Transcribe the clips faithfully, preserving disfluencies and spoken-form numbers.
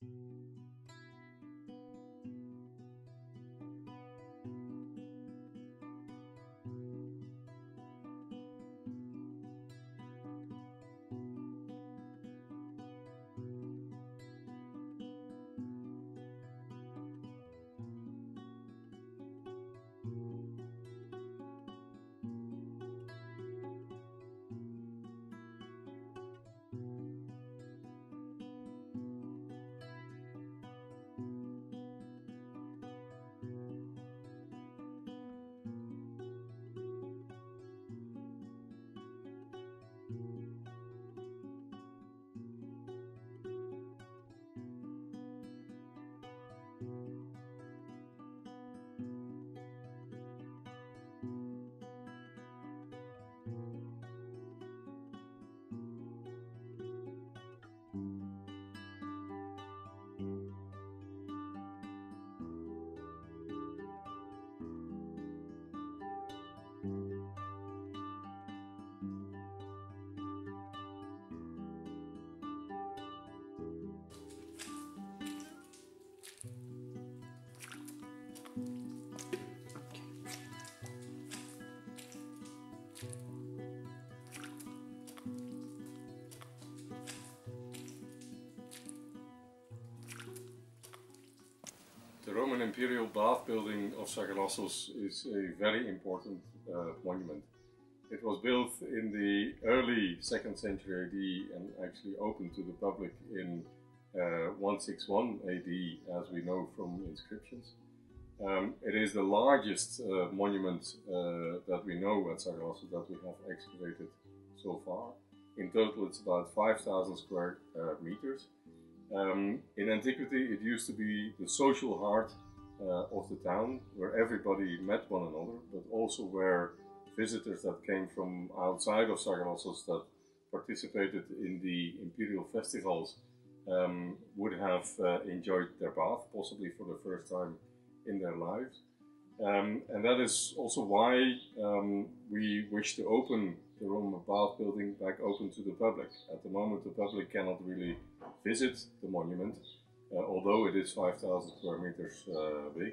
The Roman Imperial Bath building of Saragossa is a very important uh, monument. It was built in the early second century A D and actually opened to the public in uh, one sixty-one A D, as we know from inscriptions. Um, it is the largest uh, monument uh, that we know at Saragossa that we have excavated so far. In total, it's about five thousand square uh, meters. Um, in antiquity, it used to be the social heart uh, of the town, where everybody met one another, but also where visitors that came from outside of Saragossa that participated in the imperial festivals um, would have uh, enjoyed their bath, possibly for the first time in their lives. Um, and that is also why um, we wish to open the Roman Bath building back open to the public. At the moment, the public cannot really visit the monument, uh, although it is five thousand square meters uh, big.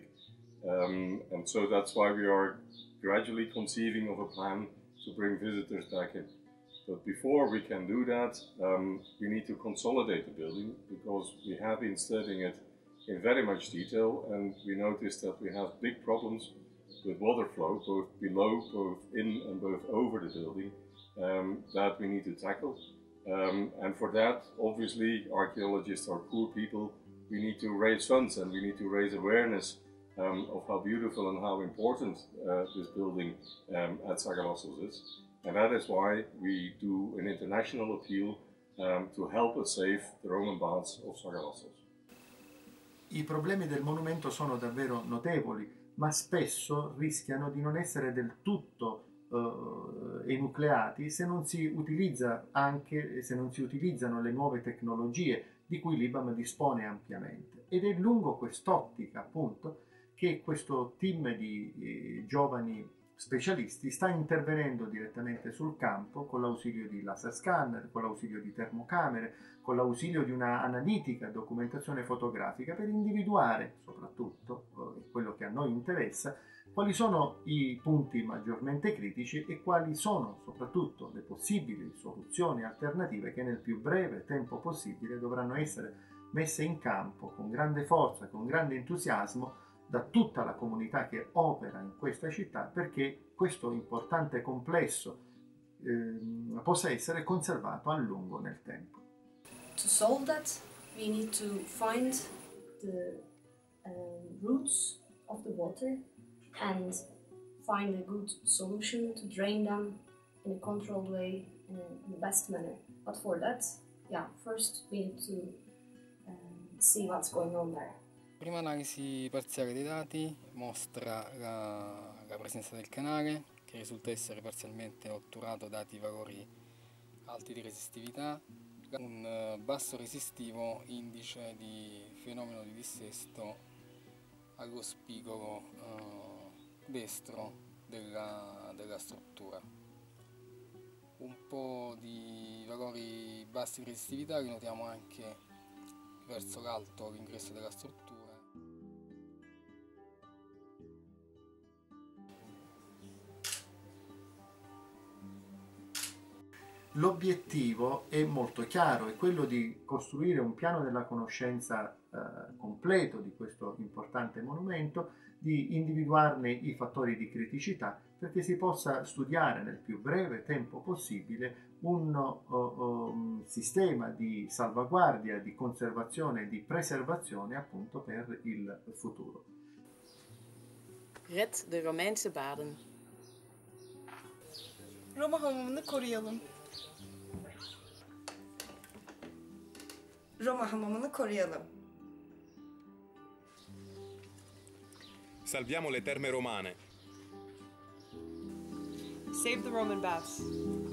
Um, and so that's why we are gradually conceiving of a plan to bring visitors back in. But before we can do that, um, we need to consolidate the building, because we have been studying it in very much detail, and we noticed that we have big problems with water flow, both below, both in and both over the building, um, that we need to tackle. Um, and for that, obviously, archaeologists are poor people. We need to raise funds and we need to raise awareness um, of how beautiful and how important uh, this building um, at Saragossa is. And that is why we do an international appeal um, to help us save the Roman baths of Saragossa. I problemi del monumento sono davvero notevoli, ma spesso rischiano di non essere del tutto uh, enucleati se non si utilizza anche, se non si utilizzano le nuove tecnologie di cui l'I B A M dispone ampiamente. Ed è lungo quest'ottica, appunto, che questo team di eh, giovani specialisti sta intervenendo direttamente sul campo con l'ausilio di laser scanner, con l'ausilio di termocamere, con l'ausilio di una analitica documentazione fotografica per individuare, soprattutto, eh, quello che a noi interessa, quali sono i punti maggiormente critici e quali sono soprattutto le possibili soluzioni alternative che nel più breve tempo possibile dovranno essere messe in campo con grande forza, con grande entusiasmo da tutta la comunità che opera in questa città, perché questo importante complesso eh, possa essere conservato a lungo nel tempo. To solve that, we need to find the uh, roots of the water and find a good solution to drain them in a controlled way, in, a, in the best manner. But for that, yeah, first we need to um, see what's going on there. La prima analisi parziale dei dati mostra la, la presenza del canale, che risulta essere parzialmente otturato dati valori alti di resistività, un basso resistivo indice di fenomeno di dissesto allo spigolo eh, destro della, della struttura. Un po' di valori bassi di resistività li notiamo anche verso l'alto l'ingresso della struttura. L'obiettivo è molto chiaro, è quello di costruire un piano della conoscenza eh, completo di questo importante monumento, di individuarne i fattori di criticità perché si possa studiare nel più breve tempo possibile un uh, um, sistema di salvaguardia, di conservazione e di preservazione appunto per il futuro. Red de Romeinse baden. Roma hamamını koruyalım. Roma hamamını koruyalım. Salviamo le terme romane. Save the Roman baths.